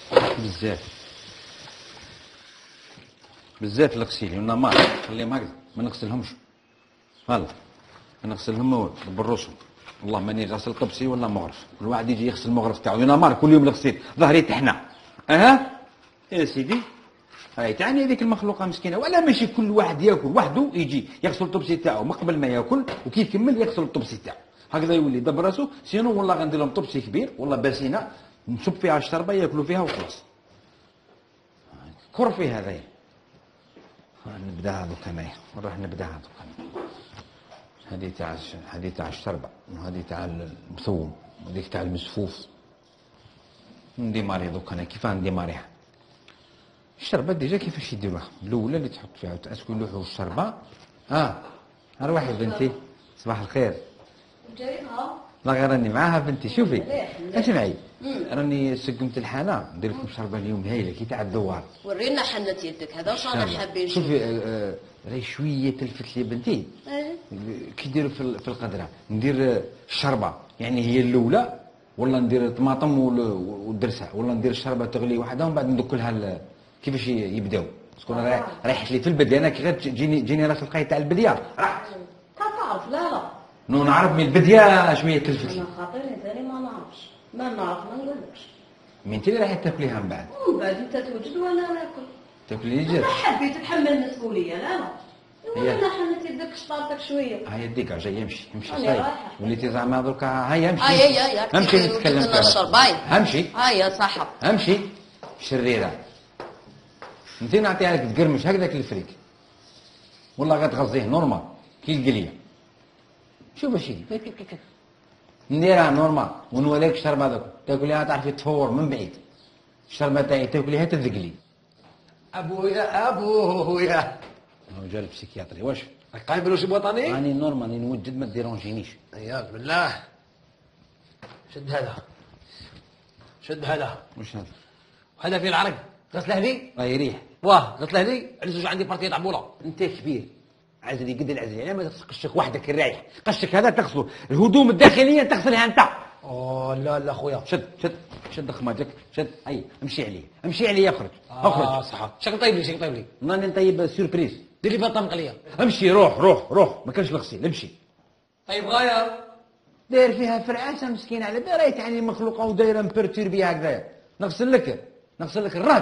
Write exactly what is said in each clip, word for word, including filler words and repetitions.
بزاف بزاف الغسيل وانا ما خليهم هكذا ما نغسلهمش. فوالا ما نغسلهم بالرسم. والله ماني غاسل قبسي ولا مغرف. كل واحد يجي يغسل المغرف تاعو. انا مار كل يوم الغسيل ظهري تحنا. اها يا سيدي هاي تعني هذيك المخلوقه مسكينه. ولا ماشي كل واحد ياكل وحده يجي يغسل الطبسي تاعو ما قبل ما ياكل وكي يكمل يغسل الطبسي تاعو هكذا يولي دب راسو. سينو والله غندير لهم طبسي كبير والله باسينه نصب فيها الشربه ياكلوا فيها وخلاص. كر في هذايا. نبدا هذوك انايا نروح نبدا هذوك انا. هذه تاع هذه تاع الشربه وهذه تاع المثوم وهذيك تاع المسفوف. نديماري دوك انا كيف نديماريها. الشربه ديجا كيفاش يديروها؟ الاولى اللي تحط فيها تاسكو يلوحوا الشربه. اه اروحي بنتي صباح الخير. جايبها لا غير راني معاها بنتي. شوفي اسمعي راني سقمت الحانه ندير لكم شربه اليوم هايله كي تاع الدوار. ورينا حنة يدك هذا واش رانا حابين نشوف. شوفي آه راهي شويه تلفت لي بنتي. ايه كي ندير في القدره ندير الشربه يعني هي الاولى ولا ندير الطماطم والدرسه ولا ندير الشربه تغلي وحدها ومن بعد ندكلها كيفاش يبداو. تكون رايحت لي في البديه انا كي غير تجيني جيني راس القاي تاع البديه راح تعرف. لا لا نو نعرف من البديه شويه تلفت لي. انا خاطرني ثاني ما نعرفش ما نعرف ما نقولكش. من انت اللي رايحه تاكليها من بعد. ومن بعد انت توجد وانا ناكل. تاكلي انا جد. حبيت تتحمل المسؤوليه. لا لا وانا حنة يدك شطارتك شويه. هيا ديك جاي يمشي يمشي أنا صاير رايحة. وليتي زعما دركا هيا امشي. هيا هيا هيا امشي نتكلم فيها الشرباين. امشي هيا صح امشي شريره. انت نعطيها لك تقرمش هكذاك الفريك والله غتغزيه نورمال كي القليه. شوف اش نديرها نورمال ونوليك الشربه هذوك تاكليها تعرفي تفور من بعيد. الشربه تاعي تاكليها تذقلي. ابويا ابويا هو جا البسيكياتري واش راك قايم بلوش الوطني؟ راني نورمال راني نوجد ما ديرونجينيش. عياذ بالله. شد هذا شد هذا. واش هذا؟ وهذا فيه العرق غسله لي. راه يريح. واه غسله لي على زوج عندي بارتيه طعبوله. انت كبير عزلي قد العزلي يعني ما تقشك وحدك الرايح. قشك هذا تغسله الهدوم الداخليه تغسلها انت. اوه لا لا خويا شد شد شد خماجك شد. اي امشي عليه امشي عليه اخرج اخرج. اه صح شكل طيب لي شكل طيب لي. راني نطيب سيربريز. دير لي بطه مقليه. امشي روح روح روح ما كانش الغسيل امشي. طيب غايه داير فيها فرعاسه مسكينه على بالها يعني مخلوقه ودايره مبرتير بها هكذايا. نغسل لك نغسل لك الراج.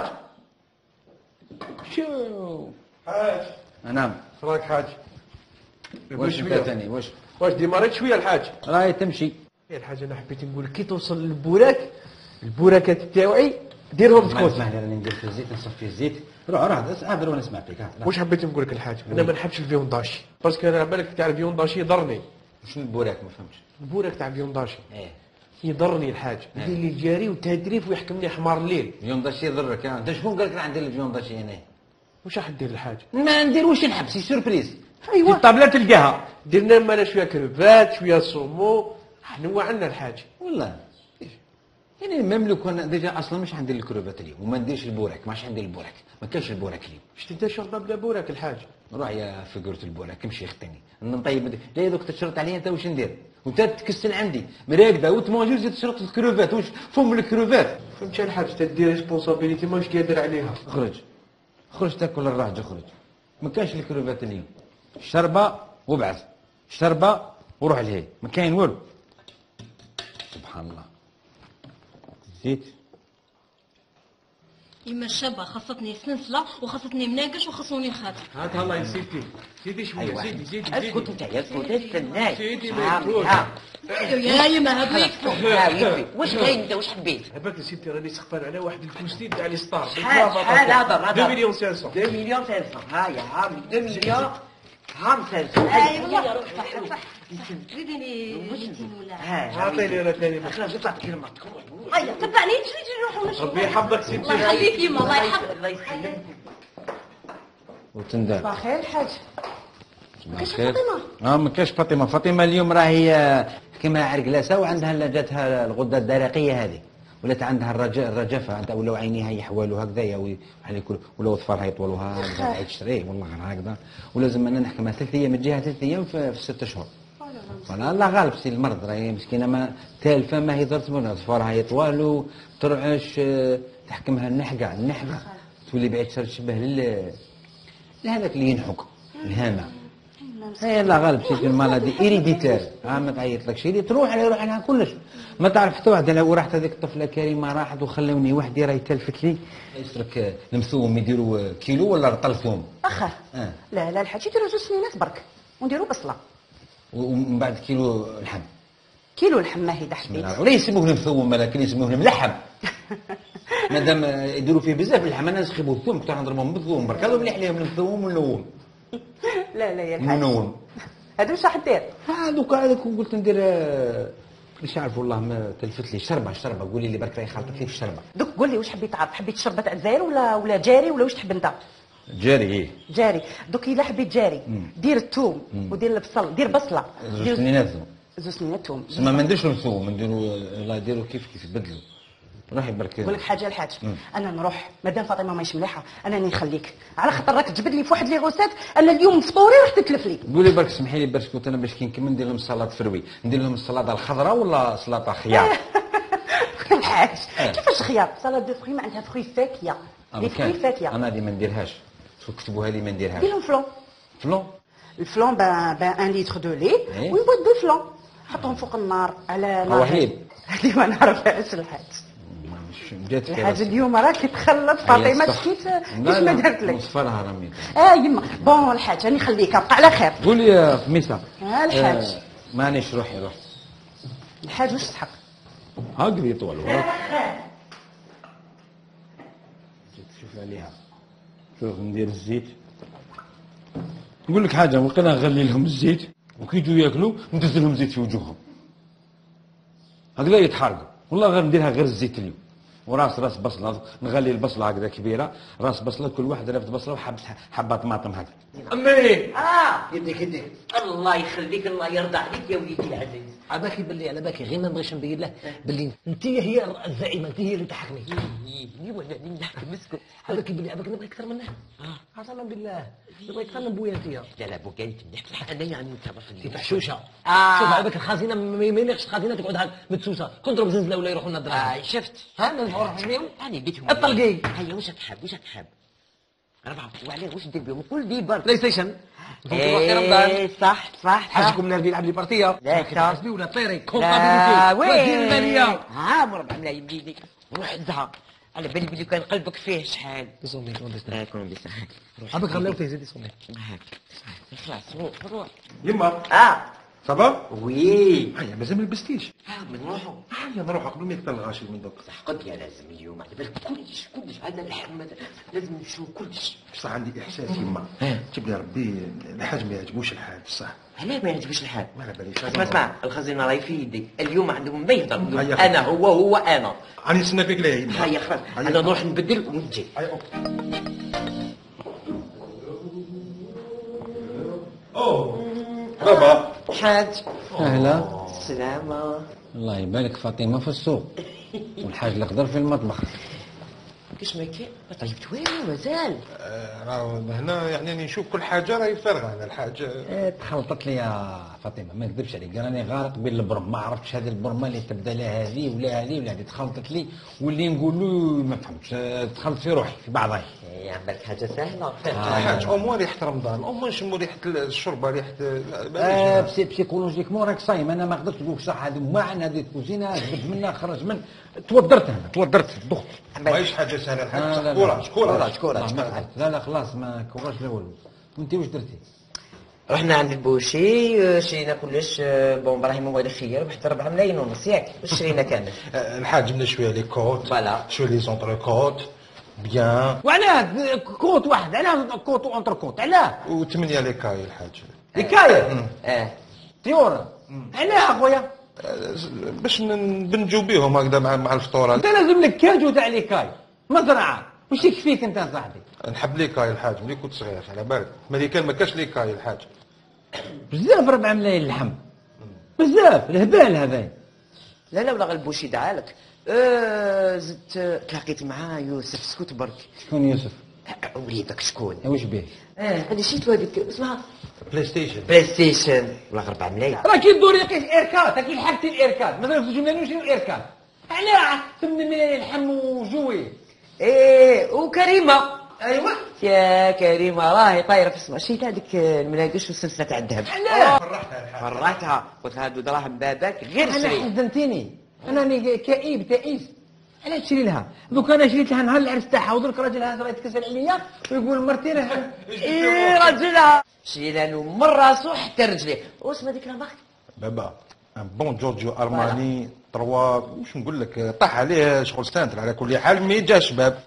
شو حاج نعم راك حاج واش انت ثاني واش واش ديماريت شويه الحاج. راهي تمشي. يا الحاج انا حبيت نقول كي توصل للبوراك البوراكات تاوعي ديرهم اسمع سكوت. لي راني ندير في الزيت نصفي الزيت. روح روح اهدر وانا نسمع فيك. واش حبيت نقول لك الحاج انا ما نحبش الفيونداشي باسكو انا على بالك تاع الفيونداشي يضرني. شنو البوراك ما فهمتش. البوراك تاع الفيونداشي ايه يضرني الحاج يدير لي الجاري وتهدريف ويحكمني حمار الليل. اليوم داشي يضرك انت شكون قال لك راح ندير اليوم داشي هنا؟ واش راح دير الحاج؟ ما ندير واش نحب سي سوربريز. ايوا الطابله تلقاها. درنا مالا شويه كرفات شويه صومو حنوع عنا الحاج. والله يعني ميم لو كان ديجا اصلا مش حندير الكروفات اليوم وما نديرش البوراك ماش حندير البوراك ما كاينش البوراك اليوم. شتي انت شرطه بلا بوراك الحاج. روح يا فقرة البوراك امشي اختني نطيب جاي دوك تشرط عليا انت واش ندير وانت تكسل عندي مراكده وتمونجي وتزيد تشرط الكروفات واش فم الكروفات. فهمتي الحاج تدير ريسبونسابيلتي ماش قادر عليها. خرج خرج تاكل الراجل خرج ما كاينش الكروفات اليوم. شربه وبعث شربه وروح لهي ما كاين والو. سبحان الله. زيت يما الشابه خاصتني سنسله وخاصتني مناقش وخاصوني خاتم. هات الله يا سيدي سيدي شويه سيدي سيدي اسكت انت يا اسكت استناي. سيدي ما يكون. يا يما هادو يكفوا. واش كاين انت واش حبيت؟ عباك يا سيدي راني سخفان على واحد الفوستين تاع لي ستار. شحال شحال هذا اثنين مليون وخمسمية. اثنين مليون وخمسمية. هايا هام اثنين مليون خمسمية. اي والله صح صح زيديني ميتين ولا. اعطيني انا ثاني. خلاص اطلع كلمتك. هيا تبعني نجري نروحوا نشوفوا. ربي يحفظك سيدي. الله يخليك يما الله يحفظك. الله يسلمك. وتندار. صباح الخير الحاج. كاش خير. فاطمه؟ اه ما كاش فاطمه. فاطمه اليوم راهي كيما عرقلاسه وعندها لا جاتها الغده الدرقيه هذه ولات عندها الرجاء الرجفه عندها ولاو عينيها يحوالوا هكذايا وبحال يكون ولاو اطفالها يطولوها عيد شري والله غير هكذا ولازم انا نحكمها ثلاث ايام تجيها ثلاث ايام في, في ست اشهر. فانا الله غالب سي المرض راهي مسكينه ما تالفه ما هي درت منها ظفارها يطوالوا ترعش تحكمها النحقه النحقه تولي بعيد تشبه لل لهذاك اللي ينحك الهامه. هي لا غالب شي المالادي ايريديتير ها ما تعيط لك شي تروح على يروح عليها كلش ما تعرف حتى واحد. لو راحت هذيك الطفله كريمه راحت وخلوني وحدي راهي تلفت لي يسرك المثوم يديروا كيلو ولا رطل ثوم اخا آه. لا لا الحاج يديروا زوج سنينات برك ونديروا بصله ومن بعد كيلو لحم كيلو اللحم ما هي دا حبيت ولا يسموه لهم ثوم لكن يسموه لهم لحم مادام يديروا فيه بزاف اللحم انا نسخبوا الثوم كنت نضربهم بالثوم برك هذا مليح لهم الثوم والنوم لا لا يا الحاج منون هادو واش راح دير؟ هذوك هذوك قلت ندير مش عارف والله ما تلفت لي شربه شربه قولي لي برك راهي خلطت لي في الشربه. دوك قول لي واش حبيت تعرف حبيت شربة تاع الجزائر ولا ولا جاري ولا واش تحب انت؟ جاري ايه جاري دوك الا حبيت جاري دير الثوم ودير البصل دير بصله زوج سنينات زوج سنينات ثوم ما ما نديرش الثوم نديروا لا يديروا كيف كيف يبدلوا روحي برك. نقول لك حاجه الحاج انا نروح مادام فاطمه ماهيش مليحه انا نخليك على خاطر راك تجبد لي في واحد لي غوسات انا اليوم فطوري راح تتلف لي. قولي برك سمحي لي برك كنت انا باش كي نكمل ندير لهم سلطه فروي ندير لهم السلطه الخضراء ولا سلطه خيار. الحاج كيفاش خيار سلطه دو فروي معناتها فروي فاكيه لي فروي فاكيه انا هذه ما نديرهاش كتبوها لي ما نديرهاش. دير لهم فلون فلون الفلون بان بان ان لتر دو لي وين بوات دو فلون حطهم فوق النار على نار حليب هذه ما نعرفهاش الحاج. جات الحاجه اليوم راك تخلط فاطمه كيف كيف ما درت لك مصفرها رميت. اه يما بون الحاج راني نخليك ابقى على خير. قولي يا خميسه ها الحاج آه مانيش روحي روح الحاج واش تحق هاكدي طول وراك شوف عليها شوف ندير الزيت نقول لك حاجه وقيلا نغلي لهم الزيت وكي يجوا ياكلوا ندز لهم زيت في وجوههم هكذا يتحرقوا والله غير نديرها غير الزيت اليوم. وراس راس بصله نغلي البصله هكذا كبيره راس بصله كل واحد رافد بصله وحبه حبه طماطم هكذا. امي اه يديك يديك الله يخليك الله يرضى عليك يا وليدي العزيز. على بالي باللي على بالك غير ما نبغيش نبين له باللي انت هي الزعيمه انت هي اللي تحكمي. ايه ولا نحكي مسكت على بالك باللي على بالك نبغي اكثر منه. اه قسما بالله نبغي اكثر من بويا انت. لا لا بوكا انت نحكي انا يعني نتعرف في فحشوشه. آه. شوف على بالك الخزينه ما يملكش الخزينه تقعد هاك مدسوسه كنت ضرب زنزله ولا يروحوا لنا الدراهم. آه شفت ها نروح بيهم انا بيتهم الطلقي. هيا واش راك حاب واش راك حاب ربعه وعليه واش دير بهم كل دي برك بلاي ستيشن. ايه صح صح حاجكم من يلعب لي بارتيه. لا حاسبي ولا طيري لا كونتابيليتي وين وزير الماليه. ها مربع ملايين بيدي روح عندها على بالي بلي كان قلبك فيه شحال يصومي اه كون بس عبك غلاو فيه زيد يصومي. هاك خلاص روح روح يما اه صبا وي هيا مازال ما لبستيش. ها بنروحوا هيا نروح قبل ما يكثر الغاشي من دوك. صح قد يا لازم اليوم على بالك كلش كلش عندنا اللحم لازم نشوف كلش. بصح عندي احساس يما جيب لي ربي الحاج ما يعجبوش الحاج بصح. علاه ما يعجبش الحال؟ ما على باليش. اسمع اسمع الخزينه راهي في يدي اليوم عندهم ما يهضر هيا انا هو هو انا. راني نستنى فيك ليه يما. هيا خلاص انا نروح نبدل ونجي. هيا اوكي. اوه بابا حاج اهلا السلامة. الله يبارك فاطمه في السوق والحاج الخضر في المطبخ. كيش ما كان ما طيبت والو مازال. راه هنا يعني نشوف كل حاجه راهي فارغه انا الحاج. إيه، تخلطت لي يا فاطمه ما نكذبش عليك راني غارق بين البرم ما عرفتش هذه البرمه اللي تبدا لا هذه ولا هذه ولا هذه تخلطت لي واللي نقول له ما فهمتش دخلت في روحي في بعضها. يا عم بالك حاجة سهلة. الحاج او موان ريحه رمضان او موان نشموا ريحه الشوربه ريحه آه بسي بسيكولوجيكمون راك صايم انا ما قدرتش نقول صح هذه معنا هذه الكوزينه جبت منها خرج من توضرت انا توضرت ضغط. ماهيش حاجه سهله الحاج آه لا كوراج كوراج كوراج لا لا خلاص ما كوراج لا والو. وانت واش درتي؟ رحنا عند البوشي شرينا كلش بون ابراهيم هو اللي خير بحتى ربعة ملايين ونص ياك واش شرينا كامل. الحاج جبنا شويه لي كوت فوالا شويه لي زونتركوت بيان وعلاه كوت واحد علاه كوت وانتر كوت علاه وثمانيه لي كاي الحاج. حكايه اه طيور علاه اخويا باش نبنجو بيهم هكذا مع مع الفطور. انت لازم لك كاجو تاع لي كاي مزرعه واش يكفيك انت صاحبي؟ نحب لي كاي الحاج ملي كنت صغير على بالك ملي كان ما كاش لي كاي الحاج. بزاف ربع ملايين اللحم بزاف الهبال هذا. لا لا ولا غير البوشي دعالك. آه زدت تلاقيت مع يوسف سكوت برك. شكون يوسف؟ وليدك شكون؟ واش بيه؟ اه انا شيت هذيك اسمها بلاي ستيشن. بلاي ستيشن ولا غير أربعة ملايين. راه كي تدور يقيس ايركات كي حاجتي الايركات مثلا في جمله نمشي الايركات علاه ثمانية ملايين لحم وجوي ايه وكريمه. ايوا يا كريمه راهي طايره في السما. شريت هذيك المناقش والسلسله تاع الذهب. علاه فرحتها الحاج. فرحتها قلت لها هادو دراهم باباك غير انا شري. حزنتيني، انا راني كئيب تعيس. علاش تشري لها؟ دوك انا شريت لها نهار العرس تاعها ودرك راجلها راه يتكسر عليا ويقول مرتي راه ايه راجلها شري لها له من راسو حتى رجليه. واسمها ديك لا مارك؟ بابا ان بون جورجيو ارماني تروا واش نقول لك طاح عليه شغل سانتر على كل حال مي جا شباب.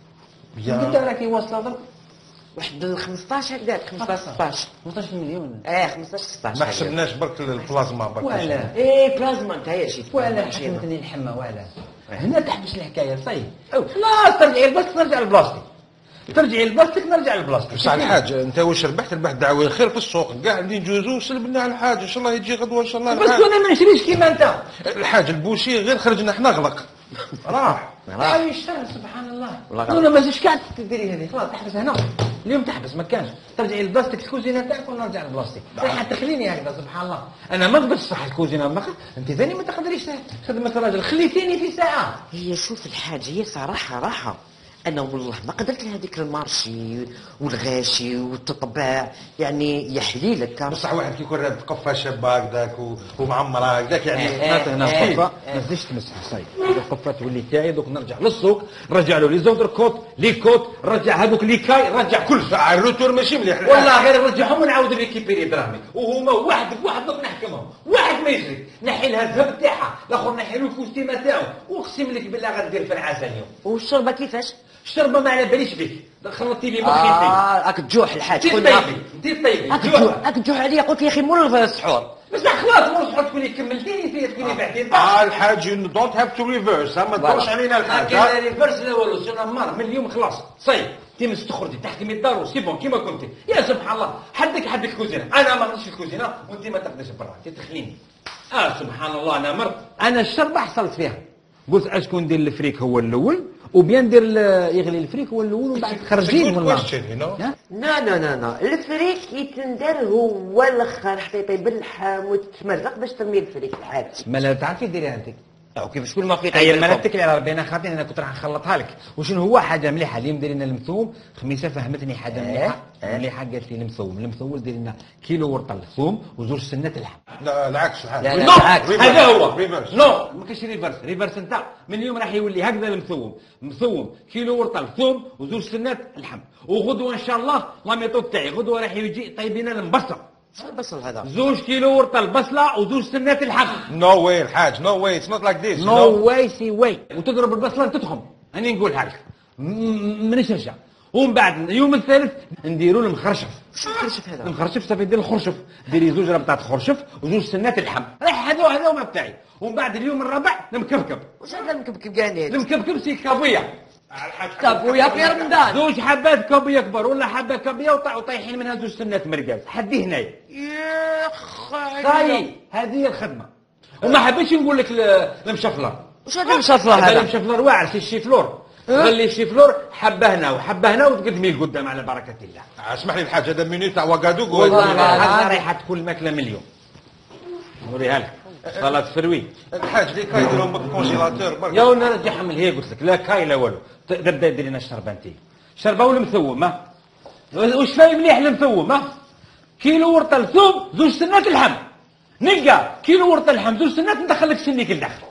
انت بيان راكي واصله درك واحد ال خمسطاش هكذاك خمسطاش ستطاش. خمسطاش مليون. اه خمسطاش ستطاش ما حسبناش برك البلازما برك. ولا ايه بلازما انت هي شي ولا حكمتني الحمى ولا هنا تحبس الحكايه صاي. خلاص ترجعي لبلاصتك نرجع لبلاصتك، ترجعي لبلاصتك نرجع لبلاصتك. بصح الحاج انت واش ربحت؟ ربحت دعوه الخير في السوق كاع اللي نجوزو سلبنا على الحاج ان شاء الله يجي غدوه ان شاء الله. بس الحاج انا ما نشريش كيما انت. الحاج البوشي غير خرجنا احنا غلق راح. راهي الشر سبحان الله. والله غلط. انا ما زدتش كاع تديري هذه خلاص تحبس هنا اليوم تحبس ما كانش ترجعي لبلاصتك الكوزينه تاعك ونرجع لبلاصتك. راح تخليني هكذا سبحان الله. انا ما نقدرش صح الكوزينه ما انت ثاني ما تقدريش خدمه راجل خليتيني في ساعه. هي شوف الحاج هي صراحه راحه. انا والله ما قدرت لهذيك المارشي والغاشي والتطباع يعني يحلي لك. بصح واحد كي يكون رابط قفه شابه هكذاك و- ومعمره هكذاك يعني هات هنا القفه ما تزيدش تمسح صاي. القفه تولي تاعي دوك نرجع للسوق نرجع له لي زودر كوت لي كوت رجع هذوك لي كاي رجع كل تاع الروتور ماشي مليح. والله غير نرجعهم ونعاود ريكيبيري دراهمي وهما واحد بواحد دوك نحكمهم واحد ما يجري نحي لها الذهب تاعها الاخر نحي له الكوستيمه تاعو واقسم لك بالله غندير في العسل اليوم. والشربه كيفاش؟ الشربه ما على باليش بك خلطتي لي مخي اه راك تجوح الحاج انت قلنا طيبي انت طيبي راك تجوح راك تجوح عليا قلت يا اخي مول السحور. بس خلاص مو تحط تكوني كملتيني فيا تكوني بعتين اه الحاج دونت هاف تو ريفيرس ما تدورش علينا الحاج. كاين ريفرس لا والو سي نمار من اليوم خلاص صاي تمس تخرجي تحكمي الدار سي بون كيما كنتي يا سبحان الله حدك حد الكوزينه انا ما نمشي الكوزينه وانت ما تقدرش برا انت تخليني. اه سبحان الله انا مرت انا الشربه حصلت فيها قلت اشكون ندير الفريك هو الاول وبيان ندير يغلي الفريك هو الاول ومن بعد خرجين والله. لا لا لا لا الفريك يتندر هو الاخر حتى يطيب اللحم وتتمرق باش ترمي الفريك الحاج. ما لا تعرفي ديريها انت كيف شكون ما في غير ما نتكلي على ربي انا خاطري انا كنت راح نخلطها لك وشنو هو حاجه مليحه اللي مدير لنا المثوم. خميسه فهمتني حاجه مليحه مليحه قالت لي المثوم المثوم دير لنا كيلو ورطل ثوم وزوج سنات اللحم. لا العكس الحاج. لا لا نو العكس. هذا هو ريفرس. نو ما كاينش ريفرس ريفرس انت من اليوم راح يولي هكذا المثوم مثوم كيلو ورطل ثوم وزوج سنات اللحم وغدوه ان شاء الله لاميطود تاعي غدوه راح يجي طيبين المبصره شنو البصل هذا؟ زوج كيلو ورطل بصله وزوج سنات اللحم. نو واي الحاج نو واي اتس نوت لايك ذيس. نو واي سي واي وتضرب البصله تدخم اني نقولها لك من شرشه ومن بعد اليوم الثالث نديروا المخرشف. شنو الخرشف هذا؟ المخرشف صافي دير الخرشف ديري زوج ربطات خرشف وزوج سنات اللحم راح هذا هذا هما بتاعي. ومن بعد اليوم الرابع المكبكب. واش هذا المكبكب كاع نيت؟ المكبكب سي كابويه كابويا في رمضان. زوج حبات كابويه كبر ولا حبه كابويه وطايحين منها زوج سنات مرقاز حدي هنايا. يا خاي صاي هذه هي الخدمه. وما حبيتش نقول لك المشفلر. واش هذا المشفلر هذا هذا؟ المشفلر واعر سي الشيفلور. خلي الشيفلور حبه هنا وحبه هنا وتقدمي لقدام على بركه الله. اسمح لي الحاج هذا مينيت تاع وقادوغو. والله هذا رايحه تكون ماكله مليون. نوريها لك صلاة فروي. الحاج لي كاي يديرهم بالكونجيلاتور برك. يا ونرجعهم لهي قلت لك لا كاي لا والو تبدا دير لنا الشربه انت شربه والمثوم ها واش فاهم مليح المثوم ها كيلو ورطه ثوم زوج سنات اللحم نلقى كيلو ورطه اللحم زوج سنات ندخل لك سنيك لداخل.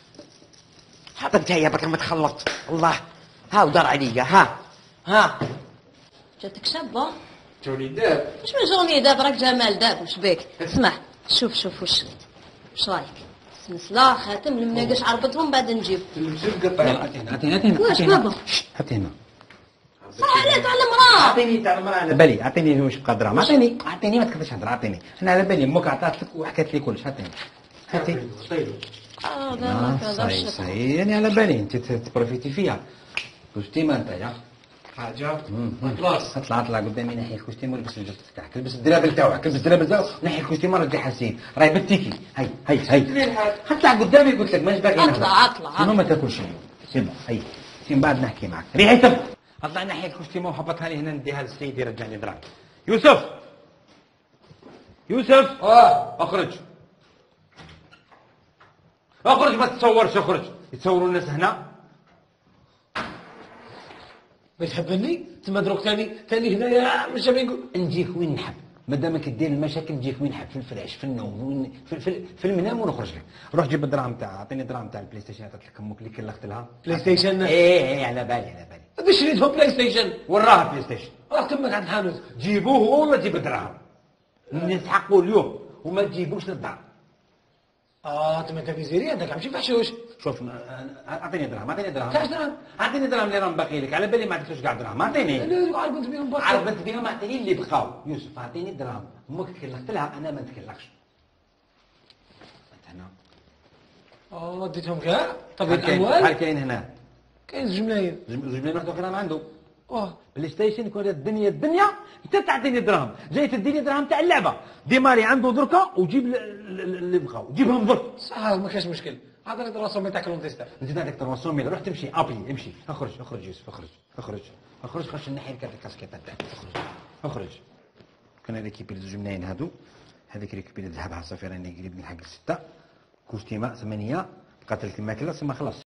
حاط انت يا بكر ما تخلط الله ها ودار عليا ها ها جاتك شابه تولي داب واش من جوني داب راك جمال داب واش بيك اسمع شوف شوف واش شريت واش رايك سلسله خاتم المناقش عربتهم بعد نجيب عطيني عطيني عطيني واش بابا حتى هنا صح عليك على المراه اعطيني تاع المراه على بالي اعطيني واش بقى دراهم اعطيني اعطيني ما تكذبش هضره اعطيني انا على بالي امك عطات لك وحكات لي كلش اعطيني اعطيني اه لا ما صحيح كذاش صحيح يعني على بالي انت تبروفيتي فيها كوستيمه انت يا حاجه خلاص اطلع اطلع قدامي نحي الكوستيمه ولبس الجلد تاعك لبس الدرابل تاعك لبس الدرابل تاعك نحي الكوستيمه رجع حسين راهي بتيكي هاي هاي هاي اطلع قدامي قلت لك ماش باقي اطلع اطلع شنو ما تاكلش سيبا هاي من بعد نحكي معك ريحي تب اطلع نحي الكوستيمه وحبطها لي هنا نديها للسيد يرجعني دراهم. يوسف يوسف اه اخرج اخرج ما تتصورش اخرج يتصوروا الناس هنا ما تحبني تما دروك ثاني ثاني هنايا مش نقول نجيك وين نحب مادام كدير المشاكل نجيك وين نحب في الفراش في النوم وين في, في, في المنام ونخرج لك روح جيب الدراهم تاع اعطيني الدراهم تاع البلاي ستيشن عطيت لك امك اللي كلخت لها بلاي ستيشن ايه ايه على بالي على بالي هذا شريتهم بلاي ستيشن وراها بلاي ستيشن راه تمك عند الحانوت جيبوه هو ولا جيب الدراهم نسحقوا اليوم وما تجيبوش للدار اه تما انت ميزيريا عندك عمشي فحشوش شوف اعطيني دراهم اعطيني دراهم كاش درهم اعطيني دراهم اللي راهم باقي لك على بالي ما عطيتوش كاع دراهم اعطيني انا عرفت بهم برشا عرفت بهم اعطيني اللي بقاو يوسف اعطيني الدراهم امك كلخت لها انا ما نتكلخش هنا اه اديتهم كاع طب شحال كاين الاموال شحال كاين هنا كاين زوج ملايين زوج ملايين واحد اخر عنده واه بلاي ستيشن كون الدنيا الدنيا انت تعطيني دراهم جاي تديني دراهم تاع اللعبه ديماري عنده دركا وجيب ال- ال- اللي بقاو جيبهم درك صح ما كاش مشكل هذا اللي دراسه تاع كلونتيستا نزيد هذاك ترونسون ميل روح تمشي ابي امشي اخرج اخرج يوسف اخرج اخرج اخرج خش نحي لك هذيك الكاسكيطه تاعك اخرج اخرج كان ريكيبي زوج ملايين هادو هذيك ريكيبي الذهب عصافير راني قريب نلحق السته كوستيما ثمانيه قاتلت الماكله ثم خلاص